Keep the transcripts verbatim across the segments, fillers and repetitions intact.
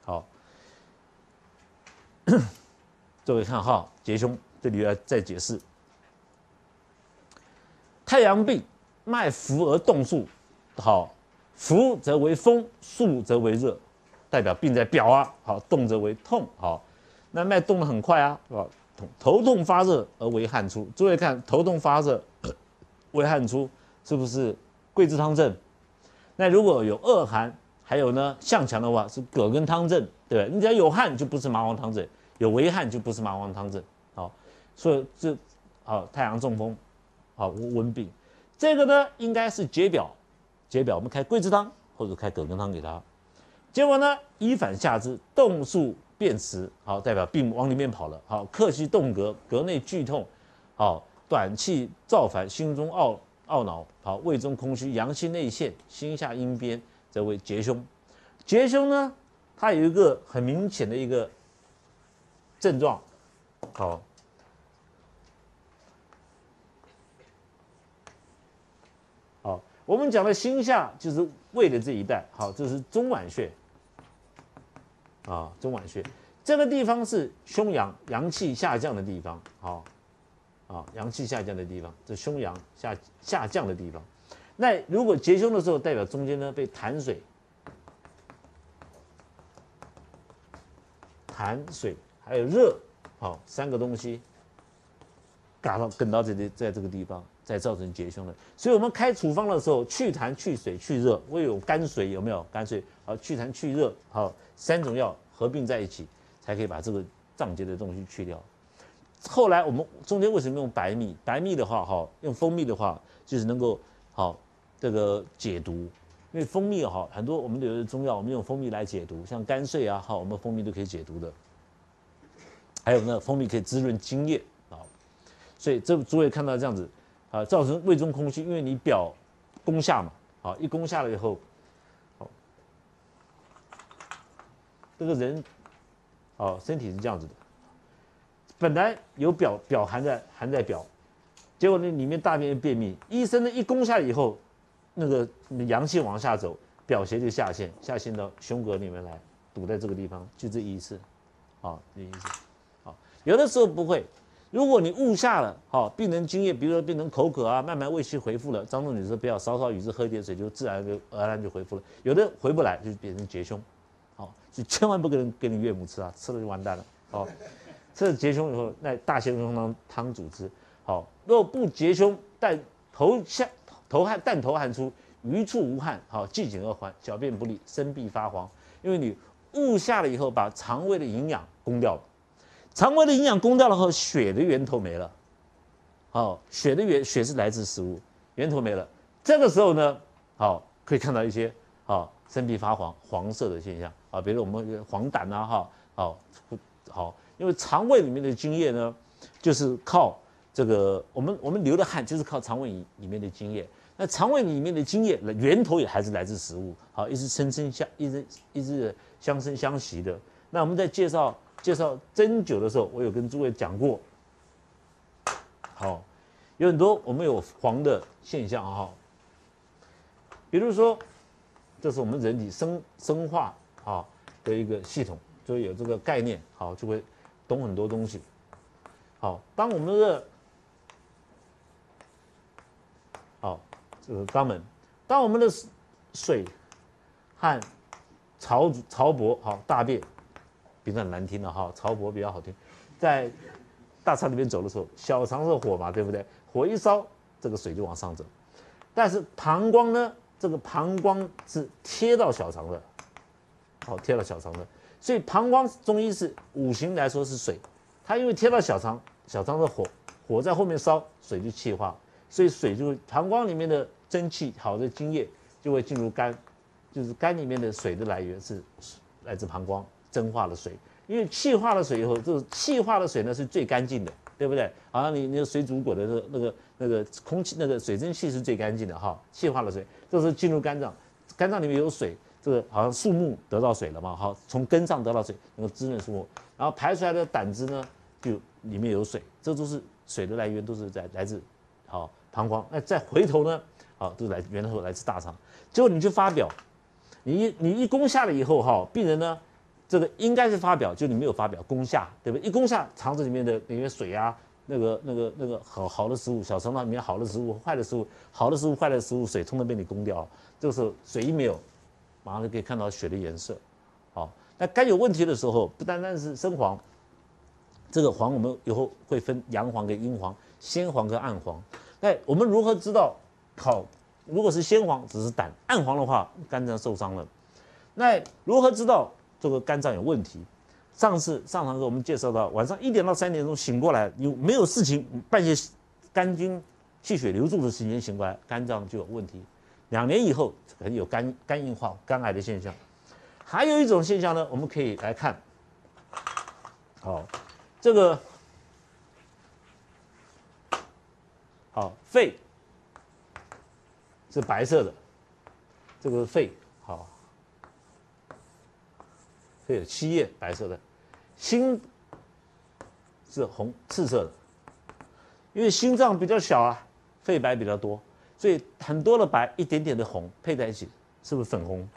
好，各位看哈，结胸这里要再解释。太阳病，脉浮而动数，好，浮则为风，数则为热，代表病在表啊，好，动则为痛，好，那脉动得很快啊，是吧？头痛发热而为汗出，诸位看头痛发热为汗出，是不是桂枝汤症？那如果有恶寒，还有呢向强的话是葛根汤症，对不对？你只要有汗就不是麻黄汤症，有微汗就不是麻黄汤症，好，所以这好太阳中风，好温病，这个呢应该是解表，解表我们开桂枝汤或者开葛根汤给他，结果呢依反下之，动数变迟，好代表病往里面跑了，好客气动膈，膈内剧痛，好短气躁烦，心中懊懊恼，好胃中空虚，阳气内陷，心下阴边，则为结胸。结胸呢，它有一个很明显的一个症状，好，好，我们讲的心下就是胃的这一带，好，这是中脘穴，啊，中脘穴这个地方是胸阳阳气下降的地方，好。啊，阳气下降的地方，这胸阳下下降的地方。那如果结胸的时候，代表中间呢被痰水、痰水还有热，好、哦、三个东西，嘎到跟到这里，在这个地方，再造成结胸的。所以我们开处方的时候，去痰、去水、去热，会有肝水有没有？肝水好，去痰、去热，好，三种药合并在一起，才可以把这个脏结的东西去掉。后来我们中间为什么用白蜜？白蜜的话，哈，用蜂蜜的话，就是能够好这个解毒。因为蜂蜜哈，很多我们有的中药，我们用蜂蜜来解毒，像肝碎啊，好，我们蜂蜜都可以解毒的。还有呢，蜂蜜可以滋润津液啊，所以这诸位看到这样子啊，造成胃中空虚，因为你表攻下嘛，好，一攻下了以后，好，这个人，哦，身体是这样子的。本来有表表含在含在表，结果呢里面大便便秘，医生呢一攻下以后，那个阳气往下走，表邪就下陷，下陷到胸膈里面来，堵在这个地方，就这意思，啊，这意思，好，有的时候不会，如果你误下了，好，病人津液，比如说病人口渴啊，慢慢胃气恢复了，张仲景说不要少少与之喝一点水，就自然就而然就恢复了，有的回不来就变成结胸，好，所以千万不给人给你岳母吃啊，吃了就完蛋了，好。吃了结胸以后，那大泻胸汤汤主之。好，若不结胸，但头下头汗，但头汗出，余处无汗，好，既紧而缓，小便不利，身必发黄。因为你误下了以后，把肠胃的营养攻掉了，肠胃的营养攻掉了后，血的源头没了。好，血的源血是来自食物，源头没了。这个时候呢，好，可以看到一些好身必发黄黄色的现象啊，比如我们黄疸啊，哈，好好。因为肠胃里面的津液呢，就是靠这个我们我们流的汗就是靠肠胃里面的津液。那肠胃里面的津液源头也还是来自食物，好，一直生生相一直一直相生相息的。那我们在介绍介绍针灸的时候，我有跟诸位讲过，好，有很多我们有黄的现象哈，比如说这是我们人体生生化啊的一个系统，就有这个概念，好，就会懂很多东西。好，当我们的好这个肛门，当我们的水和潮潮勃，好大便，比较难听了哈，潮勃比较好听，在大肠里面走的时候，小肠是火嘛，对不对？火一烧，这个水就往上走。但是膀胱呢，这个膀胱是贴到小肠的，好贴到小肠的。所以膀胱中医是五行来说是水，它因为贴到小肠，小肠的火，火在后面烧，水就气化，所以水就会膀胱里面的真气好的津液就会进入肝，就是肝里面的水的来源是来自膀胱蒸化的水，因为气化了水以后，这个气化的水呢是最干净的，对不对？好像你那个水煮滚的那个那个那个空气那个水蒸气是最干净的哈，气化了水，这时候进入肝脏，肝脏里面有水。这个好像树木得到水了嘛，好，从根上得到水，能够滋润树木，然后排出来的胆汁呢，就里面有水，这都是水的来源，都是在来自好膀胱。那再回头呢，好，都是来源头来自大肠。结果你去发表，你一你一攻下了以后，哈，病人呢这个应该是发表，就你没有发表，攻下，对不对？一攻下，肠子里面的里面水啊，那个那个那个好好的食物，小肠道里面好的食物、坏的食物，好的食物、坏的食物，水通通被你攻掉了。这个时候水一没有，马上就可以看到血的颜色。好，那肝有问题的时候，不单单是生黄，这个黄我们以后会分阳黄跟阴黄，鲜黄跟暗黄。那我们如何知道？好，如果是鲜黄，只是胆；暗黄的话，肝脏受伤了。那如何知道这个肝脏有问题？上次上堂课我们介绍到，晚上一点到三点钟醒过来，你没有事情，半夜肝经气血流注的时间醒过来，肝脏就有问题。两年以后可能有肝肝硬化、肝癌的现象。还有一种现象呢，我们可以来看，好，这个好肺是白色的，这个肺好。肺有七叶白色的，心是红赤色的，因为心脏比较小啊，肺白比较多，所以很多的白，一点点的红配在一起，是不是粉红？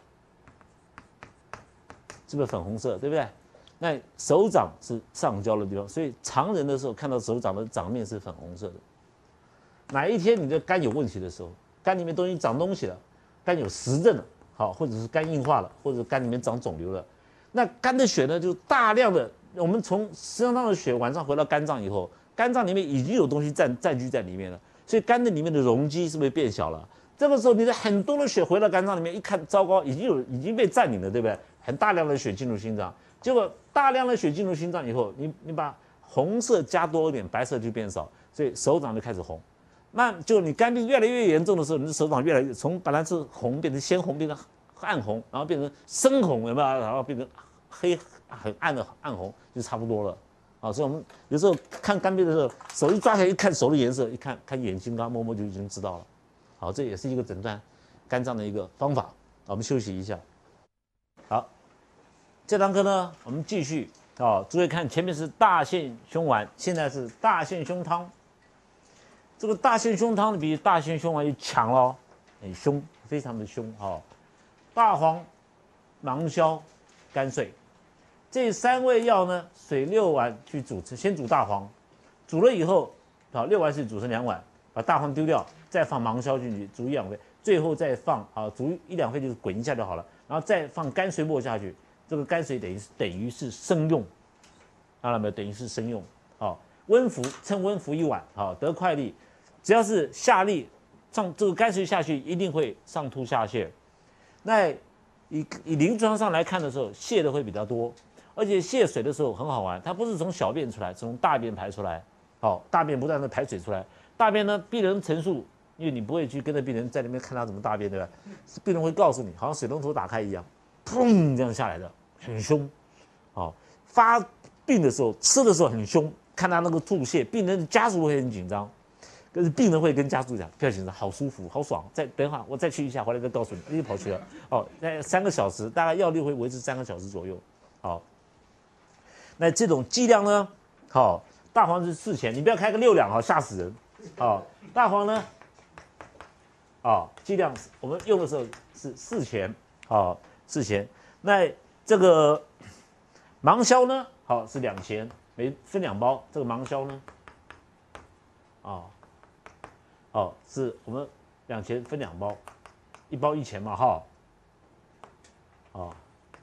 是不是粉红色？对不对？那手掌是上焦的地方，所以常人的时候看到手掌的掌面是粉红色的。哪一天你的肝有问题的时候，肝里面东西长东西了，肝有实症了，好，或者是肝硬化了，或者肝里面长肿瘤了。那肝的血呢，就大量的，我们从身上的血晚上回到肝脏以后，肝脏里面已经有东西占占据在里面了，所以肝的里面的容积是不是变小了？这个时候你的很多的血回到肝脏里面，一看糟糕，已经有已经被占领了，对不对？很大量的血进入心脏，结果大量的血进入心脏以后，你你把红色加多一点，白色就变少，所以手掌就开始红。那就你肝病越来越严重的时候，你的手掌越来越从本来是红变成鲜红，变成暗红，然后变成深红，有没有？然后变成黑很暗的暗红，就差不多了。啊，所以我们有时候看肝病的时候，手一抓起来一看手的颜色，一看看眼睛，刚刚摸摸就已经知道了。好，这也是一个诊断肝脏的一个方法。我们休息一下。好，这堂课呢，我们继续啊，诸位看前面是大陷胸丸，现在是大陷胸汤。这个大陷胸汤比大陷胸丸又强咯，很凶，非常的凶啊。大黄、芒硝、甘遂这三味药呢，水六碗去煮，先煮大黄，煮了以后，啊，六碗水煮成两碗，把大黄丢掉，再放芒硝进去煮一两沸，最后再放啊煮一两沸就是滚一下就好了，然后再放甘遂末下去，这个甘遂等于等于是生用，看到没有？等于是生用，好，温服，趁温服一碗，好，得快利，只要是下利上这个甘遂下去，一定会上吐下泻。那以以临床上来看的时候，泻的会比较多，而且泻水的时候很好玩，它不是从小便出来，从大便排出来。好，大便不断的排水出来，大便呢，病人陈述，因为你不会去跟着病人在那边看他怎么大便，对吧？病人会告诉你，好像水龙头打开一样，砰这样下来的，很凶。好，发病的时候，吃的时候很凶，看他那个吐泻，病人家属会很紧张。可是病人会跟家属讲，不要紧张，好舒服，好爽。再等一会儿，我再去一下，回来再告诉你，又跑去了。哦，那三个小时，大概药力会维持三个小时左右。好，那这种剂量呢？好，大黄是四钱，你不要开个六两哈，吓死人。好，大黄呢？啊，剂量我们用的时候是四钱，好，四钱。那这个芒硝呢？好，是两钱，每分两包。这个芒硝呢？啊。哦，是我们两钱分两包，一包一钱嘛，哈，哦，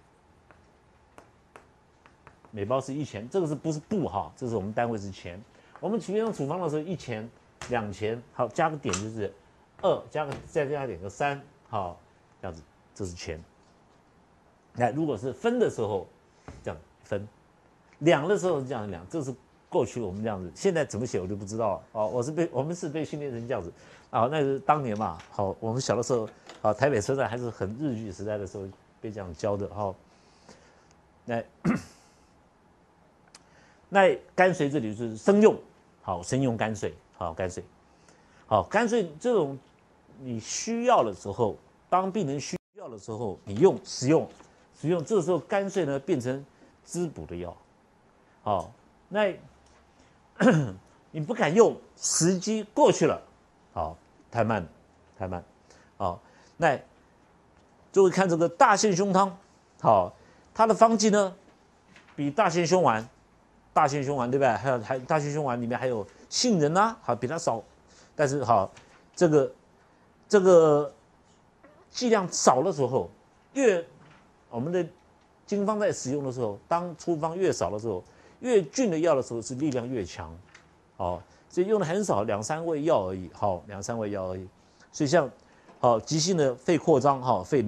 每包是一钱，这个是不是布哈？这是我们单位是钱。我们平常处方的时候，一钱、两钱，好加个点就是二，加个再加点个三，好，这样子，这是钱。那如果是分的时候，这样分，两的时候是这样量，这是。过去我们这样子，现在怎么写我就不知道了。哦，我是被我们是被训练成这样子，啊，那是当年嘛。好，我们小的时候，啊，台北车站还是很日据时代的时候被这样教的。好，那那甘遂这里就是生用，好，生用甘遂，好，甘遂，好，甘遂这种你需要的时候，当病人需要的时候，你用使用使用，这时候甘遂呢变成滋补的药，好，那。你不敢用，时机过去了，好，太慢了，太慢，好，那就会看这个大陷胸汤，好，它的方剂呢比大仙胸丸，大仙胸丸对不对？还有还大仙胸丸里面还有杏仁啊，好比它少，但是好这个这个剂量少的时候，越我们的经方在使用的时候，当处方越少的时候，越峻的药的时候是力量越强，哦，所以用的很少，两三味药而已，好，两三味药而已。所以像好急性的肺扩张，哈，肺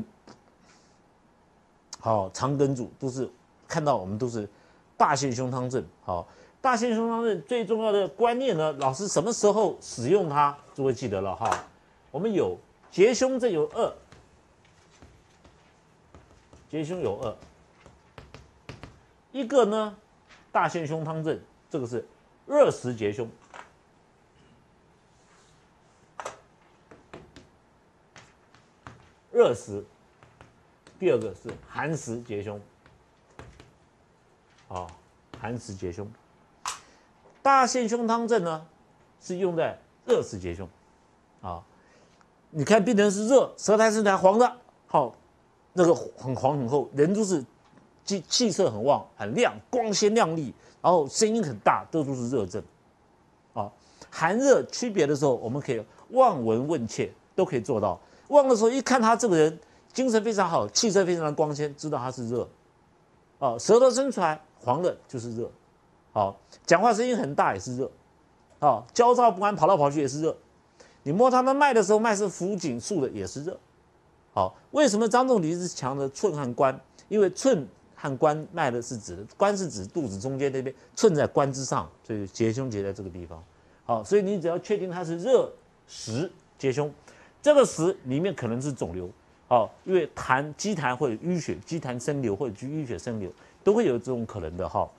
好肠梗阻都是看到我们都是大腺胸汤症，好，大腺胸汤症最重要的观念呢，老师什么时候使用它，就会记得了哈。我们有结胸症有二，结胸有二，一个呢大腺胸汤症，这个是热实结胸。热实，第二个是寒实结胸，啊、哦，寒实结胸。大腺胸汤症呢，是用在热实结胸，啊、哦，你看病人是热，舌苔是苔黄的，好、哦，那个很黄很厚，人都是气气色很旺、很亮、光鲜亮丽，然后声音很大，这都是热症，啊、哦，寒热区别的时候，我们可以望闻问切都可以做到。望的时候，一看他这个人精神非常好，气色非常的光鲜，知道他是热。哦，舌头伸出来黄了就是热。好、哦，讲话声音很大也是热。哦，焦躁不安，跑来跑去也是热。你摸他的脉的时候，脉是浮紧肃的也是热。好、哦，为什么张仲景是强的寸和关？因为寸和关脉的是指的关是指肚子中间那边，寸在关之上，所以结胸结在这个地方。好、哦，所以你只要确定它是热实结胸。这个实里面可能是肿瘤，哦，因为痰积痰或者淤血，积痰生瘤或者淤血生瘤，都会有这种可能的哈、哦。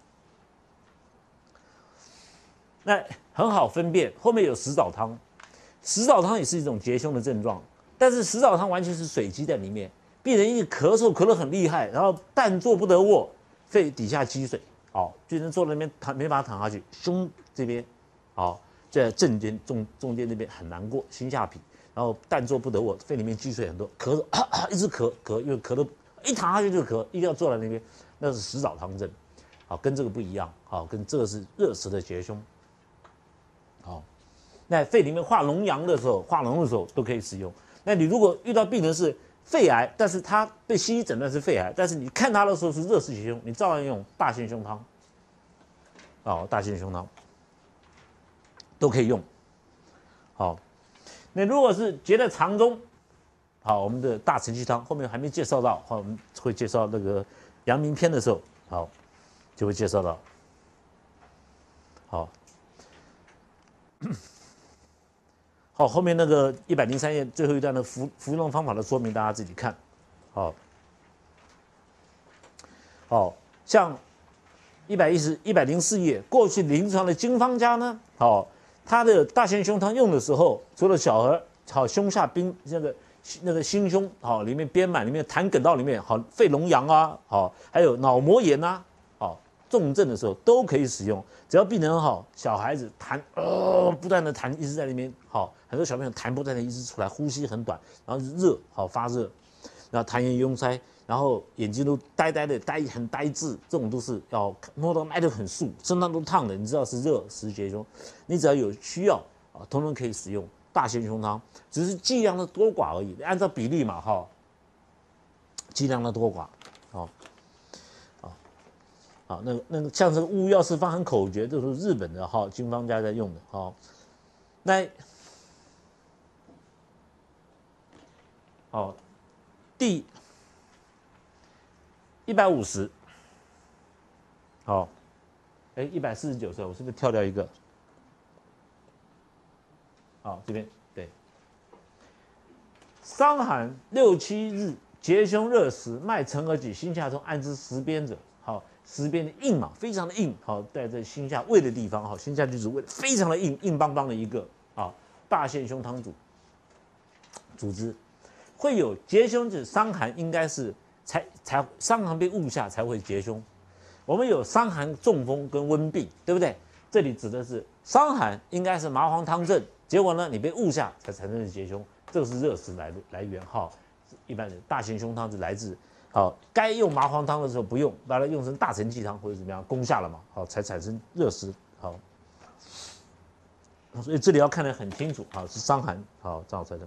那很好分辨，后面有石枣汤，石枣汤也是一种结胸的症状，但是石枣汤完全是水积在里面，病人一咳嗽咳得很厉害，然后但坐不得卧，肺底下积水，哦，病人坐在那边躺没办法躺下去，胸这边，哦，在正间中中间那边很难过，心下痞。然后但坐不得卧，肺里面积水很多，咳嗽啊啊，一直咳咳，因为咳的一躺下去就咳，一定要坐在那边，那是石枣汤症，好，跟这个不一样，好，跟这个是热实的结胸，好，那肺里面化脓疡的时候，化脓的时候都可以使用。那你如果遇到病人是肺癌，但是他被西医诊断是肺癌，但是你看他的时候是热实结胸，你照样用大腺胸汤，哦，大腺胸汤都可以用，好。那如果是结在肠中，好，我们的大承气汤后面还没介绍到，好，我们会介绍那个阳明篇的时候，好，就会介绍到，好，好，后面那个一百零三页最后一段的服服用方法的说明，大家自己看，好，好，像一百一十一百零四页，过去临床的经方家呢，好。他的大腺胸汤用的时候，除了小儿好胸下冰那个那个心胸好里面鞭满里面痰梗到里面好肺脓疡啊好还有脑膜炎啊好重症的时候都可以使用，只要病人好小孩子痰呃不断的痰一直在那边好很多小朋友痰不断的一直出来，呼吸很短，然后热好发热，然后痰液壅塞，然后眼睛都呆呆的呆很呆滞，这种都是要摸到脉都很竖，身上都烫的，你知道是热实结胸。你只要有需要啊，通通可以使用大腺胸汤，只是剂量的多寡而已，按照比例嘛哈，剂量的多寡，好，好，好，那个那个像这个乌药是方很口诀，这都是日本的哈经方家在用的，好，那好第一百五十，好，哎，一百四十九时候我是不是跳掉一个？好，这边对，伤寒六七日，结胸热实，脉沉而举，心下中按之十鞭者，好，十鞭的硬嘛，非常的硬，好，在这心下胃的地方，好，心下就是胃，非常的硬，硬邦邦的一个，啊，大腺胸汤组组织，会有结胸指伤寒，应该是才才伤寒被误下才会结胸。我们有伤寒、中风跟温病，对不对？这里指的是伤寒，应该是麻黄汤症。结果呢，你被误下才产生的结胸，这个是热实来来源哈。一般的大腺胸汤是来自好，该用麻黄汤的时候不用，把它用成大承气汤或者怎么样，攻下了嘛，好，才产生热湿，好，所以这里要看得很清楚，好，是伤寒，好造成的。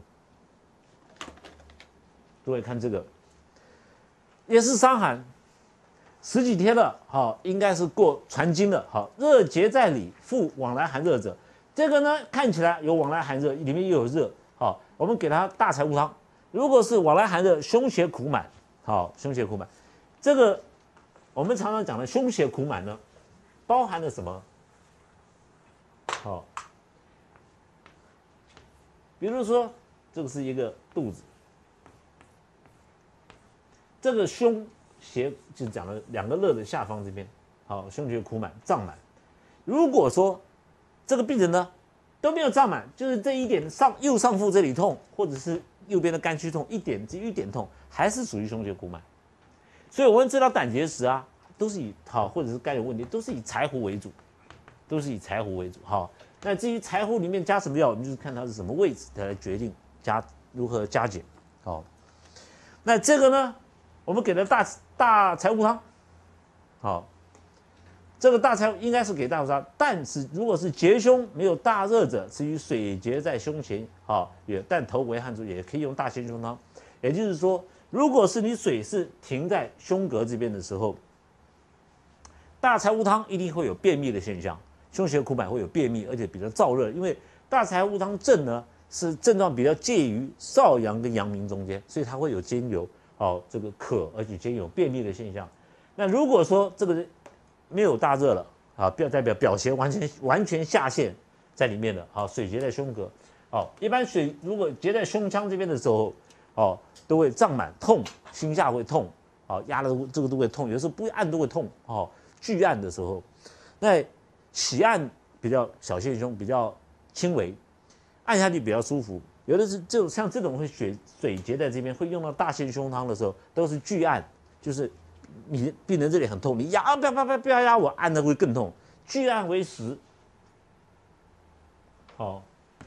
各位看这个，也是伤寒，十几天了，好，应该是过传经了，好，热结在里，复往来寒热者，这个呢看起来有往来寒热，里面又有热，好，我们给它大柴胡汤，如果是往来寒热，胸胁苦满。好，胸胁苦满，这个我们常常讲的胸胁苦满呢，包含了什么？好，比如说这个是一个肚子，这个胸胁就是讲了两个肋的下方这边，好，胸胁苦满胀满。如果说这个病人呢都没有胀满，就是这一点上右上腹这里痛，或者是右边的肝区痛，一点至一点痛，还是属于胸胁苦满。所以我们治疗胆结石啊，都是以好或者是肝有问题，都是以柴胡为主，都是以柴胡为主。好，那至于柴胡里面加什么药，我们就是看它是什么位置来决定加如何加减。好，那这个呢，我们给了大大柴胡汤。好，这个大柴胡应该是给大柴胡汤，但是如果是结胸没有大热者，至于水结在胸前，好，也但头为汗出，也可以用大鲜胸汤。也就是说，如果是你水是停在胸膈这边的时候，大柴胡汤一定会有便秘的现象，胸胁苦满会有便秘，而且比较燥热，因为大柴胡汤症呢是症状比较介于少阳跟阳明中间，所以它会有兼有哦这个渴，而且兼有便秘的现象。那如果说这个没有大热了啊，不要代表表邪完全完全下陷在里面了，好，水结在胸膈，哦，一般水如果结在胸腔这边的时候，哦。都会胀满痛，心下会痛，啊、哦，压了这个都会痛，有时候不按都会痛，哦，拒按的时候，那起按比较小陷胸，比较轻微，按下去比较舒服。有的是就像这种会血水结在这边，会用到大陷胸汤的时候，都是拒按，就是你病人这里很痛，你压不要不要不要压我，按的会更痛，拒按为实，好、哦。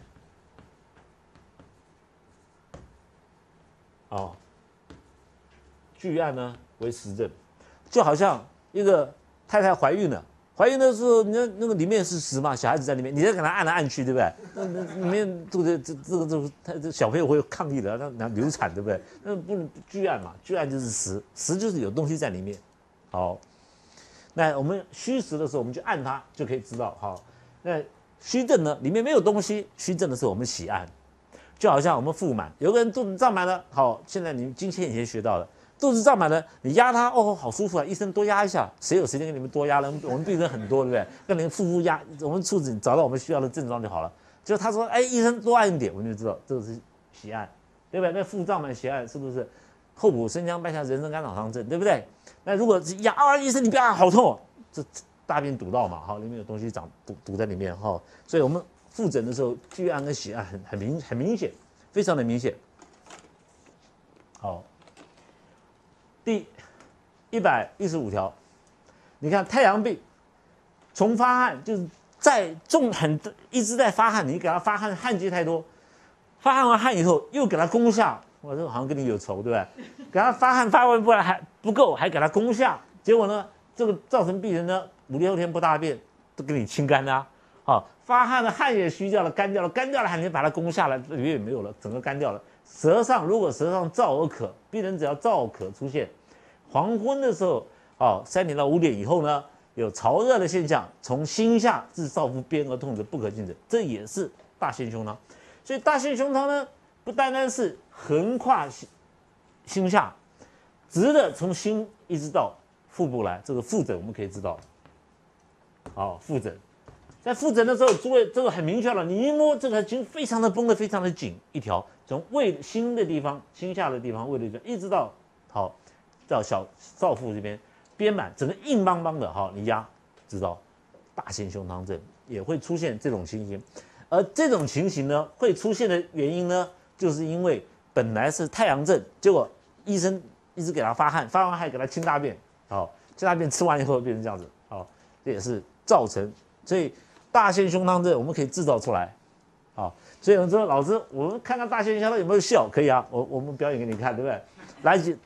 哦，拒按呢为实症，就好像一个太太怀孕了，怀孕的时候，你那个里面是实嘛，小孩子在里面，你再给他按来按去，对不对？那那里面这个这这个这个他这小朋友会抗议的，那流产，对不对？那不能拒按嘛，拒按就是实，实就是有东西在里面。好，那我们虚实的时候，我们去按它就可以知道。好，那虚症呢，里面没有东西，虚症的时候我们喜按。就好像我们腹满，有个人肚子胀满了，好，现在你今天以前学到了，肚子胀满了，你压它，哦，好舒服啊，医生多压一下，谁有时间给你们多压呢？我们病人很多，对不对？让你腹腹压，我们处置找到我们需要的症状就好了。就他说，哎，医生多按一点，我们就知道这个是喜按，对不对？那腹胀满喜按是不是后补生姜半夏人参甘草汤症，对不对？那如果是压啊，医生你不要按，好痛哦，这大便堵到嘛，好，里面有东西长堵堵在里面哈，所以我们。复诊的时候，拒按跟喜按很很明很明显，非常的明显。好，第一百一十五条，你看太阳病，从发汗就是在重很一直在发汗，你给他发汗，汗积太多，发汗完汗以后又给他攻下，我这好像跟你有仇，对不对？给他发汗发完不还不够，还给他攻下，结果呢，这个造成病人呢五六天不大便，都给你清干啦、啊。好，发汗的汗也虚掉了，干掉了，干掉了，还能把它攻下来，里面也没有了，整个干掉了。舌上如果舌上燥而渴，病人只要燥渴出现，黄昏的时候，哦，三点到五点以后呢，有潮热的现象，从心下至少腹边而痛者不可禁者，这也是大陷胸汤。所以大陷胸汤呢，不单单是横跨心心下，直的从心一直到腹部来，这个腹诊我们可以知道。好，腹诊。在复诊的时候，诸位这个很明确了，你一摸这个筋非常的绷得非常的紧，一条从胃心的地方、心下的地方、胃的地方，一直到好到小少腹这边边满，整个硬邦邦的，好，你压知道大陷胸汤症也会出现这种情形，而这种情形呢会出现的原因呢，就是因为本来是太阳症，结果医生一直给他发汗，发完汗给他清大便，好，清大便吃完以后变成这样子，好，这也是造成所以。大陷胸汤症我们可以制造出来，好，所以有人说老师，我们看看大陷胸汤有没有效，可以啊，我我们表演给你看，对不对？来，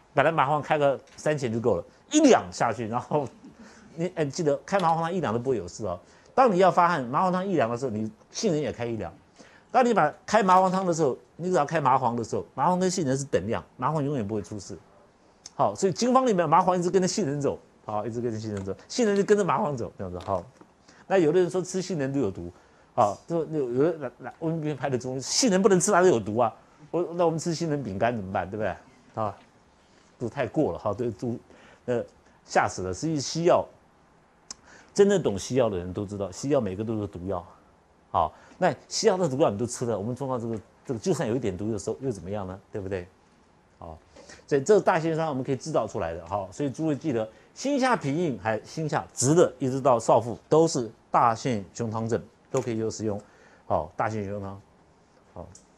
本来麻黄开个三钱就够了，一两下去，然后你哎记得开麻黄汤一两都不会有事哦。当你要发汗，麻黄汤一两的时候，你杏仁也开一两。当你把开麻黄汤的时候，你只要开麻黄的时候，麻黄跟杏仁是等量，麻黄永远不会出事。好，所以经方里面麻黄一直跟着杏仁走，好，一直跟着杏仁走，杏仁就跟着麻黄走，这样子好。那有的人说吃杏仁都有毒，好，就有有的来我们这边拍的中医，杏仁不能吃，哪里有毒啊？我那我们吃杏仁饼干怎么办？对不对？啊，都太过了，好，对毒，呃，吓死了。实际西药，真正懂西药的人都知道，西药每个都是毒药，好，那西药的毒药你都吃了，我们中药这个这个就算有一点毒的时候又怎么样呢？对不对？好，所以这是大线上我们可以制造出来的，好，所以诸位记得，心下痞硬还心下直的，一直到少腹都是大线胸汤症，都可以有使用，好，大线胸汤，好。